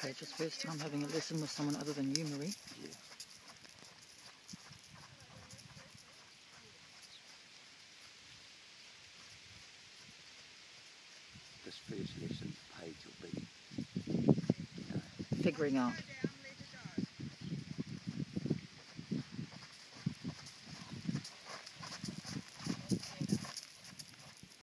Okay, just first time having a lesson with someone other than you, Marie. Yeah. This first lesson page will be, Figuring out.